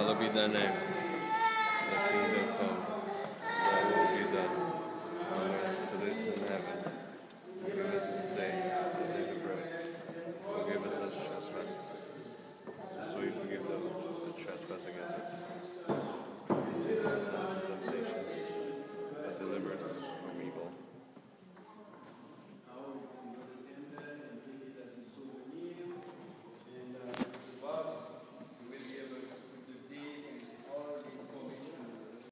hallowed be thy name. Thy kingdom come, thy will be done, on earth as it is in heaven.